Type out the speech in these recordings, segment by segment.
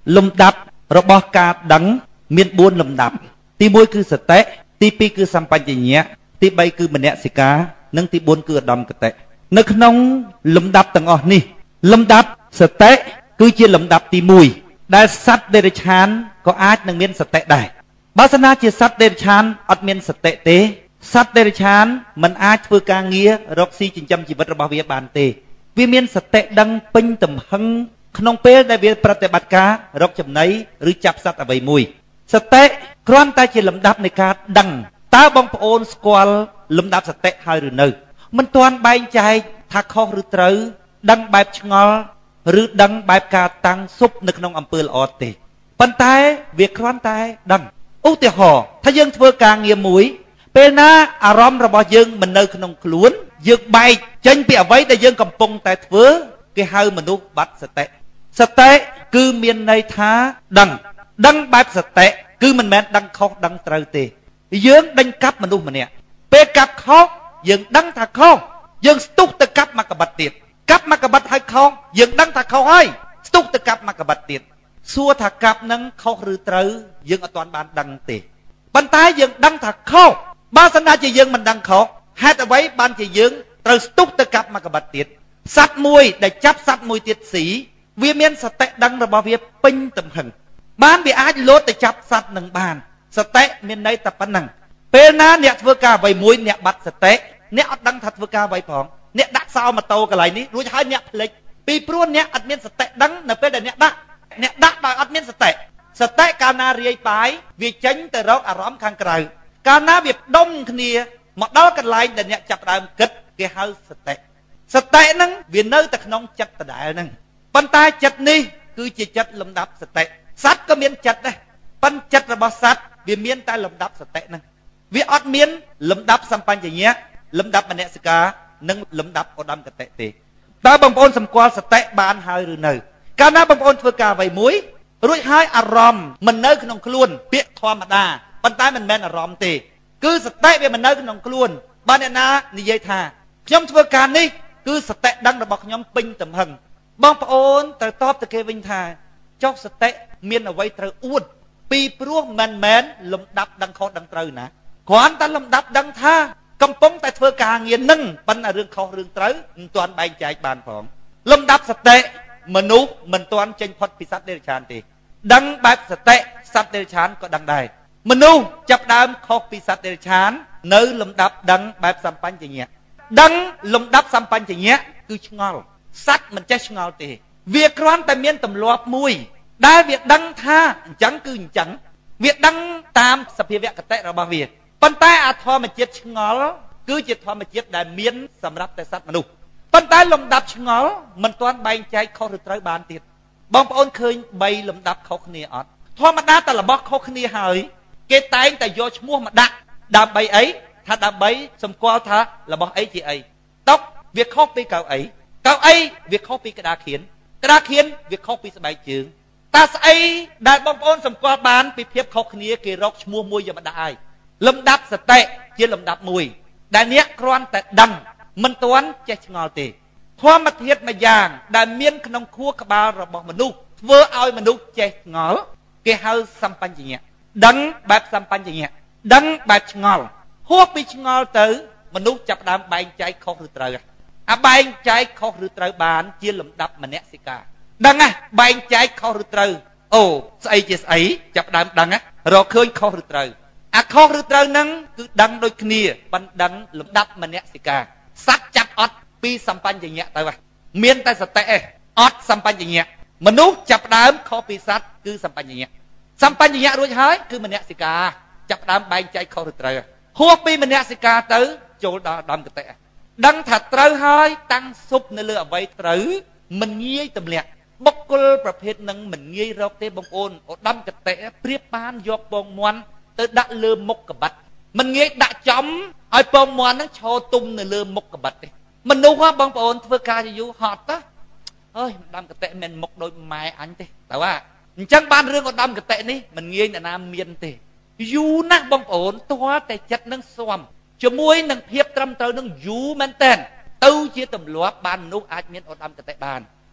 លំដាប់របស់ការដឹងមាន4លំដាប់ទី1គឺសតិទី2គឺសម្បញ្ញៈទី3គឺមនសិការនិងទី4គឺឧត្តមកតេនៅក្នុងលំដាប់ទាំងអស់នេះលំដាប់សតិគឺជាលំដាប់ទី1ដែលសត្វដេរឆានក៏អាចនឹងមានសតិដែរបើសិនណាជាសត្វដេរឆានអត់មានសតិទេសត្វដេរឆានមិនអាចធ្វើការងាររកស៊ីចិញ្ចឹមជីវិតរបស់វាបានទេវាមានសតិដឹងពេញទំហឹងក្នុងពេលដែលវាប្រតិបត្តិការរកចំណីឬចាប់សត្វអ្វីមួយសតិគ្រាន់តែជាលំដាប់នៃការដឹងតើបងប្អូនស្គាល់លំដាប់សតិហើយឬនៅមិនទាន់បែងចែកថាខុសឬត្រូវដឹងបែបឆ្ងល់ឬដឹងបែបការតាំងស៊ុបនៅក្នុងអំពើល្អទេប៉ុន្តែវាគ្រាន់តែដឹងឧទាហរណ៍ថាយើងធ្វើការងារមួយពេលណាអារម្មណ៍របស់យើងមិននៅក្នុងខ្លួនយើងបែកចេញពីអ្វីដែលយើងកំពុងតែធ្វើគេហៅមនុស្សបាត់សតិសតិគឺមានន័យថាដឹងបែបសតិគឺមិនមែនដឹងខុសដឹងត្រូវទេយើងដេញកាប់មនុស្សម្នាក់ពេលកាប់ខុសយើងដឹងថាខុសយើងស្ទុះទៅកាប់មកកបិតទៀតកាប់មកកបិតឲ្យខុសយើងដឹងថាខុសហើយស្ទុះទៅកាប់មកកបិតទៀតសួរថាកាប់នឹងខុសឬត្រូវយើងអត់ទាន់បានដឹងទេប៉ុន្តែយើងដឹងថាខុសបើសិនណាជាយើងមិនដឹងខុសហេតុអ្វីបានជាយើងត្រូវស្ទុះទៅកាប់មកកបិតទៀតសត្វមួយដែលចាប់សត្វមួយទៀតស៊ីវាមានសតិដឹងរបស់វាពេញទំហឹងបានវាអាចលោតទៅចាប់សត្វនឹងបានសតិមានន័យតែប៉ុណ្្នឹងពេលណាអ្នកធ្វើការអ្វីមួយអ្នកបាត់សតិអ្នកអត់ដឹងថាធ្វើការអ្វីផងអ្នកដាក់សោម៉ូតូកន្លែងនេះរួចហើយអ្នកភ្លេចពីព្រោះអ្នកអត់មានសតិដឹងនៅពេលដែលអ្នកដាក់ដោយអត់មានសតិកាលណារាយបាយវាចេញទៅរកអារម្មណ៍ខាងក្រៅកាលណាវាដុំគ្នាមកដល់កន្លែងដែលអ្នកចាប់ដើមគិតគេហៅសតិហ្នឹងវានៅតែក្នុងចិត្តដដែលហ្នឹងប៉ុន្តែចិត្តនេះគឺជាចិត្តលំដាប់សតិសត្វក៏មានចិត្តដែរប៉ុន្តែចិត្តរបស់សត្វវាមានតែលំដាប់សតិហ្នឹងវាអត់មានលំដាប់សម្បញ្ញៈលំដាប់មនសិការនិងលំដាប់ឧត្តមកតេទេតើបងប្អូនសម្គាល់សតិបានហើយឬនៅកាលណាបងប្អូនធ្វើការអ្វីមួយរួចហើយអារម្មណ៍មិននៅក្នុងខ្លួនពាក្យធម្មតាប៉ុន្តែមិនមែនអារម្មណ៍ទេគឺសតិវាមិននៅក្នុងខ្លួនបើអ្នកណានិយាយថាខ្ញុំធ្វើការនេះគឺសតិដឹងរបស់ខ្ញុំពេញទំហឹងបងប្អូនត្រូវតបទៅគេវិញថាចុះសតិមានអ្វីត្រូវអួតពីព្រោះមិនមែនលំដាប់ដឹងខុសដឹងត្រូវណាគ្រាន់តែលំដាប់ដឹងថាកំពុងតែធ្វើការងារនឹងប៉ុន្តែរឿងខុសរឿងត្រូវមិនទាន់បែងចែកបានផងលំដាប់សតិមនុស្សមិនទាន់ចេញផុតពីសត្វដេរឆានទេដឹងបែបសតិសត្វដេរឆានក៏ដឹងដែរមនុស្សចាប់ដើមខុសពីសត្វដេរឆាននៅលំដាប់ដឹងបែបសម្បញ្ញៈដឹងលំដាប់សម្បញ្ញៈគឺឆ្ងល់សត្វមិនចេះឆ្ងល់ទេវាគ្រាន់តែមានទម្លាប់មួយដែលវាដឹងថាអញ្ចឹងគឺអញ្ចឹងវាដឹងតាមសភាវគតិរបស់វាប៉ុន្តែអាធម្មជាតិឆ្ងល់គឺជាធម្មជាតិដែលមានសម្រាប់តែសត្វមនុស្សប៉ុន្តែលំដាប់ឆ្ងល់មិនទាន់បែងចែកខុសឬត្រូវបានទៀតបងប្អូនឃើញ3លំដាប់ខុសគ្នាអត់ធម្មតាតែរបស់ខុសគ្នាហើយគេតែងតែយកឈ្មោះមកដាក់ដើម្បីអីថាដើម្បីសម្គាល់ថារបស់អីជាអីតុវាខុសពីកៅអីវាខុសពីក្តារខៀនវាខុសពីស្បែកជើងតើស្អីដែលបងប្អូនសម្គាល់បានពីភាពខុសគ្នាគេរកឈ្មោះមួយយកមកដាក់ឲ្យលំដាប់សតិជាលំដាប់មួយដែលអ្នកគ្រាន់តែដឹងមិនទាន់ចេះឆ្ងល់ទេធម្មធាតុមួយយ៉ាងដែលមានក្នុងខួរក្បាលរបស់មនុស្សធ្វើឲ្យមនុស្សចេះឆ្ងល់គេហៅសម្បញ្ញៈដឹងបែបសម្បញ្ញៈដឹងបែបឆ្ងល់ហួសពីឆ្ងល់ទៅមនុស្សចាប់ដើមបែងចែកខុសឬត្រូវអាបែងចែកខុសឬត្រូវបានជាលំដាប់មនសិការដឹងបែងចែកខុសឬត្រូវអូស្អីជាស្អីចាប់ដើមដឹងរកឃើញខុសឬត្រូវអាខុសឬត្រូវហ្នឹងគឺដឹងដូចគ្នាប៉ុន្តែដឹងលំដាប់មនសិការសត្វចាប់អត់ពីសម្បញ្ញៈទៅមានតែសតិអត់សម្បញ្ញៈមនុស្សចាប់ដើមខុសពីសត្វគឺសម្បញ្ញៈរួចហើយគឺមនសិការចាប់ដើមបែងចែកខុសឬត្រូវហួសពីមនសិការទៅចូលដល់ឧត្តមកតេដឹងថាត្រូវហើយតាំងស៊ុបនៅលើអ្វីត្រូវមិនងាយទម្លាក់បុគ្គលប្រភេទនឹងមិនងាយរកទេបងប្អូនឧត្តមកតេប្រៀបបានយកពងមាន់ទៅដាក់លើមុខកបិតមិនងាយដាក់ចំឲ្យពងមាន់នឹងឈរទុំនៅលើមុខកបិតទេមនុស្សបងប្អូនធ្វើការយូរហត់ទៅអើយឧត្តមកតេមិនមុខដូចម៉ែអញទេតែว่าអញ្ចឹងបានរឿងឧត្តមកតេនេះមិនងាយអ្នកណាមានទេយូរណាស់បងប្អូនទាល់តែចិត្តនឹងស្វំជាមួយនឹងភាពត្រឹមត្រូវនឹងយូរមែនតើទៅជាទម្លាប់បានមនុស្សអាចមានឧត្តមកតេបាន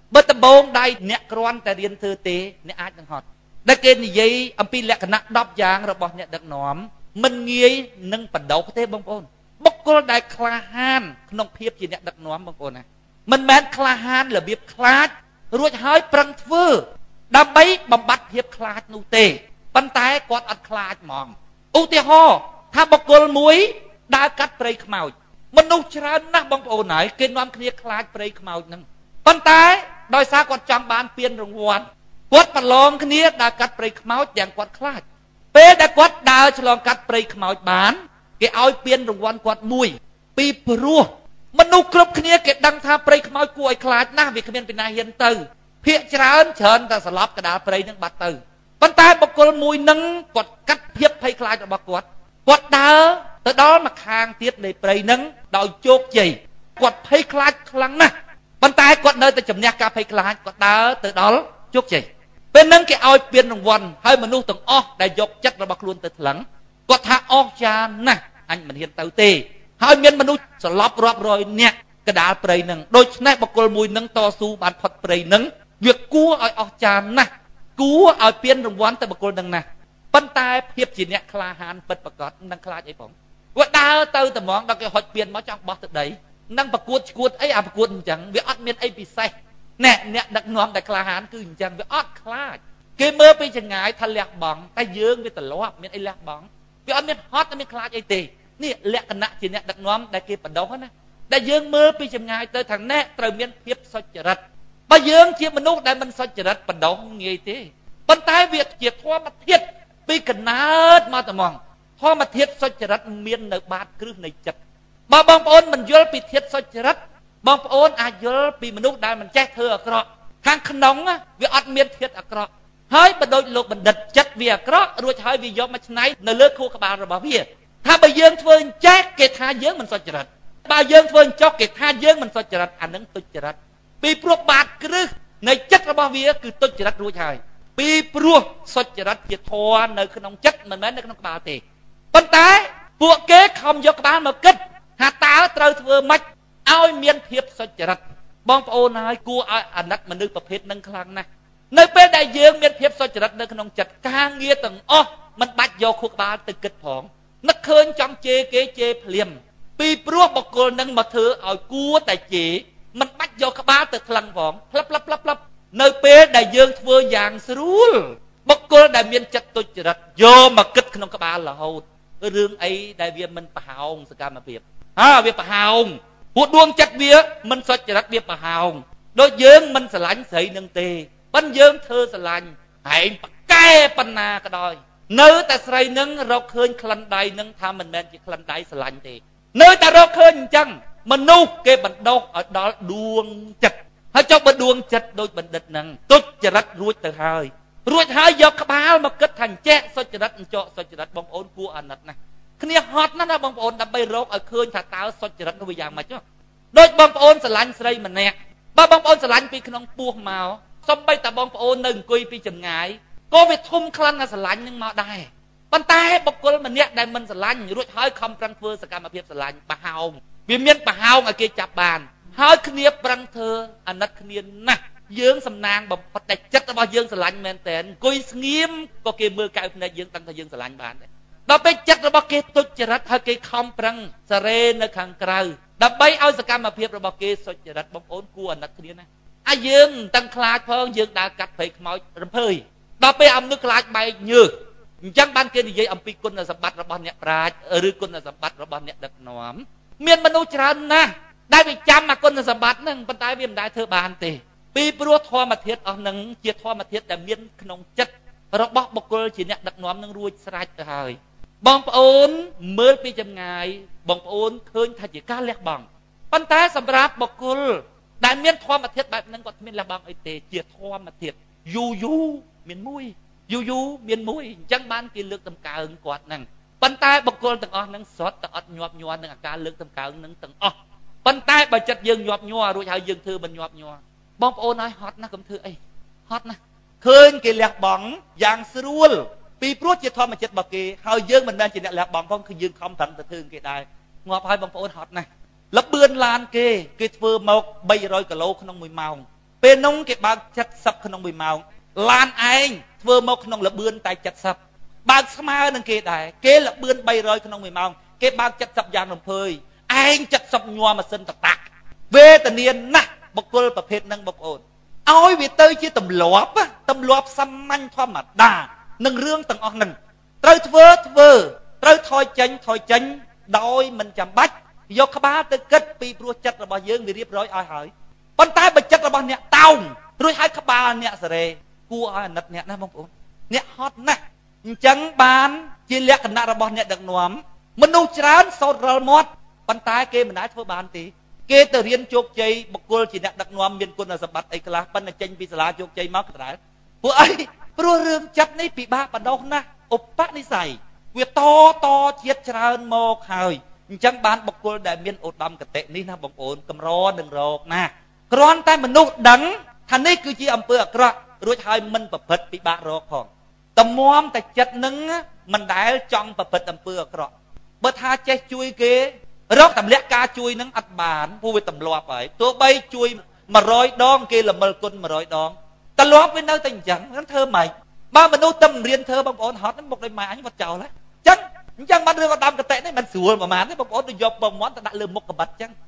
បើដំបងដៃអ្នកគ្រាន់តែរៀនធ្វើទេអ្នកអាចនឹងហត់ដែលគេនិយាយអំពីលក្ខណៈ10យ៉ាងរបស់អ្នកដឹកនាំមិនងាយនឹងបដោះទេបងប្អូនបុគ្គលដែលក្លាហានក្នុងភាពជាអ្នកដឹកនាំបងប្អូនណាមិនមែនក្លាហានរបៀបខ្លាចរួចហើយប្រឹងធ្វើដើម្បីបំបត្តិភាពខ្លាចនោះទេប៉ុន្តែគាត់អត់ខ្លាចហ្មងឧទាហរណ៍ថាបុគ្គលមួយដើរកាត់ព្រៃខ្មោចមនុស្សច្រើនណាស់បងប្អូនហើយគេនាំគ្នាខ្លាចព្រៃខ្មោចហ្នឹងប៉ុន្តែដោយសារគាត់ចង់បានពានរង្វាន់គាត់ប្រឡងគ្នាដើរកាត់ព្រៃខ្មោចយ៉ាងគាត់ខ្លាចពេលដែលគាត់ដើរឆ្លងកាត់ព្រៃខ្មោចបានគេឲ្យពានរង្វាន់គាត់មួយពីព្រោះមនុស្សគ្រប់គ្នាគេដឹងថាព្រៃខ្មោចគួរឲ្យខ្លាចណាស់វាគ្មានពីណាហ៊ានទៅភាកច្រើនតែស្លាប់កដាលព្រៃនឹងបាត់ទៅប៉ុន្តែបុគ្គលមួយនឹងគាត់កាត់ភាពភ័យខ្លាចរបស់គាត់ដើរទៅដល់ម្ខាងទៀតនៃព្រៃនឹងដោយជោគជ័យគាត់ភ័យខ្លាចខ្លាំងណាស់ប៉ុន្តែគាត់នៅតែជំនះការភ័យខ្លាចគាត់ដើរទៅដល់ជោគជ័យពេលហ្នឹងគេឲ្យពានរង្វាន់ហើយមនុស្សទាំងអស់ដែលយកចិត្តរបស់ខ្លួនទៅថ្លឹងគាត់ថាអស់ចាណាស់អញមិនហ៊ានទៅទេហើយមានមនុស្សស្លាប់រាប់រយនាក់កដាលព្រៃនឹងដូច្នេះបុគ្គលមួយនឹងតស៊ូបានផុតព្រៃនឹងវាគួរឲ្យអស់ចាណាស់គួរឲ្យពានរង្វាន់ទៅបុគ្គលនឹងណាស់ប៉ុន្តែភាពជាអ្នកក្លាហានពិតប្រាកដនឹងខ្លាចអីផងគាត់ដើរទៅតែហ្មងដល់គេហុចពានមកចង់បោះទៅដីនឹងប្រកួតឈួតអីអាប្រកួតអញ្ចឹងវាអត់មានអីពិសេសអ្នកដឹកនាំតែក្លាហានគឺអញ្ចឹងវាអត់ខ្លាចគេមើលពីចង្ងាយថាលះបង់តែយើងវាត្រឡប់មានអីលះបង់វាអត់មានហត់អត់មានខ្លាចអីទេនេះលក្ខណៈជាអ្នកដឹកនាំដែលគេបដោះណាដែលយើងមើលពីចង្ងាយទៅថាអ្នកត្រូវមានភាពសុចរិតបើយើងជាមនុស្សដែលមិនសុចរិតបដោះងាយទេប៉ុន្តែវាជាធម្មធាតុពីកណើតមកតែហ្មងធម្មធាតុសុចរិតមាននៅបាតគ្រឹះនៃចិត្តបើបងប្អូនមិនយល់ពីធាតុសុចរិតបងប្អូនអាចយល់ពីមនុស្សដែលមិនចេះធ្វើអាក្រក់ខាងក្នុងវាអត់មានធាតុអាក្រក់ហើយបើដូចលោកបណ្ឌិតចិត្តវាអាក្រក់រួចហើយវាយកមកឆ្នៃនៅលើខួរក្បាលរបស់វាថាបើយើងធ្វើអញ្ចេះគេថាយើងមិនសុចរិតបើយើងធ្វើអញ្ចោះគេថាយើងមិនសុចរិតអានឹងទុច្ចរិតពីព្រោះបាតគ្រឹះនៃចិត្តរបស់វាគឺទុច្ចរិតរួចហើយពីព្រោះសុចរិតជាធម៌នៅក្នុងចិត្តមិនមែននៅក្នុងក្បាលទេប៉ុន្តែពួកគេខំយកក្បាលមកគិតថាតើត្រូវធ្វើម៉េចឲ្យមានភាពសុចរិតបងប្អូនហើយគួរឲ្យអាណិតមនុស្សប្រភេទនឹងខ្លាំងណាស់នៅពេលដែលយើងមានភាពសុចរិតនៅក្នុងចិត្តការងារទាំងអស់មិនបាច់យកខួរក្បាលទៅគិតផងនឹកឃើញចង់ជេរគេជេរភ្លាមពីព្រោះបុគ្គលនឹងមកធ្វើឲ្យគួរតែជេរមិនបាច់យកក្បាលទៅថ្លឹងផងផ្លាប់នៅពេលដែលយើងធ្វើយ៉ាងស្រួលបុគ្គលដែលមានចិត្តទុច្ចរិតយកមកគិតក្នុងក្បាលរហូតរឿងអីដែលវាមិនប្រហោងសកម្មភាពវាប្រហោងពួកដួងចិត្តវាមិនសុចរិតវាប្រហោងដូចយើងមិនស្រឡាញ់ស្រីនឹងទេប៉ុន្តែយើងធ្វើស្រឡាញ់ហែងប្រកែប៉ុណ្ណាក៏ដោយនៅតែស្រីនឹងរកឃើញក្លិនដៃនឹងថាមិនមែនជាក្លិនដៃស្រឡាញ់ទេនៅតែរកឃើញអញ្ចឹងមនុស្សគេបណ្ដោះឲ្យដល់ដួងចិត្តហើយចុះបើដួងចិត្តដូចបណ្ឌិតនឹងទុច្ចរិតរួចទៅហើយយកក្បាលមកគិតថាអញ្ចេះសុចរិតអញ្ចក់សុចរិតបងប្អូនគួរអាណិតណាស់គ្នាហត់ណាស់ណាបងប្អូនដើម្បីរកឲ្យឃើញថាតើសុចរិតនោះវាយ៉ាងម៉េចដូចបងប្អូនស្រឡាញ់ស្រីម្នាក់បើបងប្អូនស្រឡាញ់ពីក្នុងពោះមកសូម្បីតែបងប្អូននៅអង្គុយពីចម្ងាយក៏វាធំខ្លាំងណាស់ស្រឡាញ់នឹងមកដែរប៉ុន្តែបុគ្គលម្នាក់ដែលមិនស្រឡាញ់រួចហើយខំប្រឹងធ្វើសកម្មភាពស្រឡាញ់ប្រហោងវាមានប្រហោងឲ្យគេចាប់បានហើយគ្នាប្រឹងធ្វើអាណិតគ្នាណាស់យើងសំណាងបំផុតតែចិត្តរបស់យើងស្រឡាញ់មែនតើអង្គុយស្ងៀមក៏គេមើលកៅភ្នែកយើងដឹងថាយើងស្រឡាញ់បានដែរដល់ពេលចិត្តរបស់គេទុច្ចរិតហើយគេខំប្រឹងសារ៉េនៅខាងក្រៅដើម្បីឲ្យសកម្មភាពរបស់គេសុចរិតបងប្អូនគួរអាណិតគ្នាណាយើងទាំងខ្លាចផងយើងដើរកាត់ព្រៃខ្មោចរំភើយដល់ពេលអំនឹកខ្លាចបែកញើសអញ្ចឹងបានគេនិយាយអំពីគុណសម្បត្តិរបស់អ្នកប្រាជ្ញឬគុណសម្បត្តិរបស់អ្នកដឹកនាំមានមនុស្សច្រើនណាស់ដែលវាចាំអាគុណសម្បត្តិហ្នឹងប៉ុន្តែវាមិនដែលធ្វើបានទេពីព្រោះធម្មធាតុអស់ហ្នឹងជាធម្មធាតុដែលមានក្នុងចិត្តរបស់បុគ្គលជាអ្នកដឹកនាំនឹងរួចស្រេចទៅហើយបងប្អូនមើលពីចម្ងាយបងប្អូនឃើញថាជាការលះបង់ប៉ុន្តែសម្រាប់បុគ្គលដែលមានធម្មធាតុបែបហ្នឹងគាត់គ្មានលះបង់អីទេជាធម្មធាតុយូមានមួយមានមួយអញ្ចឹងបានគេលើកតម្កើងគាត់ហ្នឹងប៉ុន្តែបុគ្គលទាំងអស់ហ្នឹងសុទ្ធតែអត់ញាប់ញ័រនឹងអាការលើកតម្កើងហ្នឹងទាំងអស់ប៉ុន្តែបើចិត្តយើងញាប់ញ័ររួចហើយយើងធ្វើមិនញាប់ញ័របងប្អូនឲ្យហត់ណាស់កុំធ្វើអីហត់ណាស់ឃើញគេលះបង់យ៉ាងស្រួលពីព្រោះជាធម្មជាតិរបស់គេហើយយើងមិនមែនជាអ្នកលះបង់ផងគឺយើងខំប្រឹងទៅធ្វើគេដែរងាប់ហើយបងប្អូនហត់ណាស់លបឿនឡានគេធ្វើមក300គីឡូក្នុង1ម៉ោង bên nông cái bao chặt sập khăn nông bị màu lan anh vừa một khăn nông là bươn tay chặt sập bao sao nâng kia đại kế là bươn bay rơi khăn nông bị màu cái bao chặt sập giang đồng phơi anh chặt sập nhòa mà sinh tạc tạc về tận niên nè bọc cô tập hết nâng bọc ổn ôi vì tôi chỉ tầm lốp xăm manh thoa mặt đà nâng rương tầng ọc nâng trời trời thôi chanh đôi mình chạm bách do các bá tới kết pi pro chặt là bao dương vì riêng rồi ai hỏi bàn tay bật chặt là bao nè tao rồi hai các ba nè sờ cua ai nật nè bọc ổn nè hot nè chẳng bán chỉ lẽ cái nạ là bao nè được nóm mình nô chán sốt rơ mót bàn tay kia mình nói thôi bàn tí kê từ riêng chốt chay bậc cô chỉ đặt đặc nôm miền quân là sập bát ấy cả pan là chanh bị sả chốt chay máu cái bữa ấy bữa rương chặt này bị ba bàn đâu na ốp bát này xài việc to chiết trơn một hồi chẳng bán bậc cô đại miền ốp đầm cái tệ ní na bậc ổn cầm ro đừng rột na còn tay mình nô đắng thành này cứ chỉ âm bữa cọ rồi hai mình bậc phật bị ba rột còn tầm móm tại chặt nứng mình đã trong bậc phật âm bữa cọ bữa tha che chui kia rốt tầm lẽ ca chui nắng ắt bản vui tầm loa phải tôi bay chui mà rồi đón kia là mờ côn mà rồi đón ta loa với nơi tình chẳng nó thơ mày ba mình nô tâm riêng thơ bông ổn hót đến một đời mày anh vật chào đấy chẳng ban đưa vào đam cái tệ đấy mình sửa mà mán đấy bông ổn được dọc bông món ta đã lừa một cái bật chẳng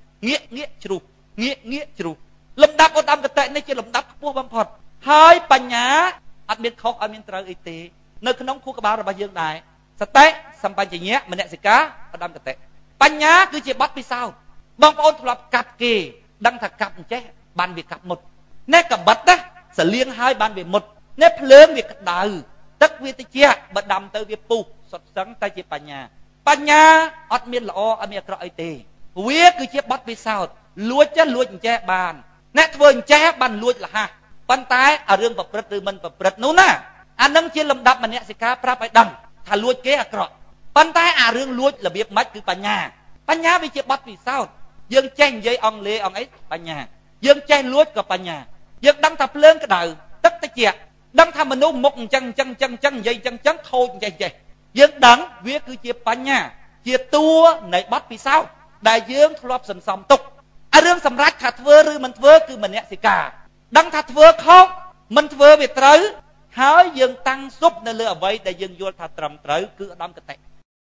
nghĩa chru lâm đáp vào đam cái tệ này chỉ lâm đáp mua bông phật hai bà nhá ăn miên khóc ăn miên trời y tế nơi cái nông khu cái báo là bao dương đài sạch té xăm bàn chỉ nhé mình nè xịt cá vào đam cái tệปัญญาคือจะบัดไปเศร้าบางคนสำหรับกับเกดังถักกับแจ๊บันเวียกับหมดแน่กับบัดนะสเลียงหายบันเวียหมดแน่เพลิงเวียกับดาวตักเวียตเจี๊ยบัดดำเตอเวียปูสดสังแต่จะปัญญาอดเมียนละออเมียกระไอเตเวียคือจะบัดไปเศร้าลวดจะลวดแจ๊บานแน่ทเวินแจ๊บันลวดละฮะปันตายเอาเรื่องปรับปรุงหรือมันปรับปรุงนู้นน่ะอันนั้นเชี่ยลำดับมันเนี่ยสิครับพระไปดังถ้าลวดเกะกระปันตายเอาเรื่องลวดระเบียบมัดคือปัญญาวิจิบัดวิเศร้ายังแจ้งยัยองเลองไอ้ปัญญายังแจ้งลวดกับปัญญายังดังทับเลื่อนกระดาษตักตะเกียดังทำมนุษย์มกจังยัยจังโทยัยยังดังเวียคือเจียปัญญาเจียตัวในบัดวิเศร้าได้ยืมทลบสันสมตุกเรื่องสำรักถัดเวอหรือมันเวอคือมันเนี่ยสิกาดังถัดเวอเขามันเวอเบียดเต๋อหายยังตั้งซุปในเรือไว้ได้ยังโยนถัดตรำเต๋อคือดำกระแต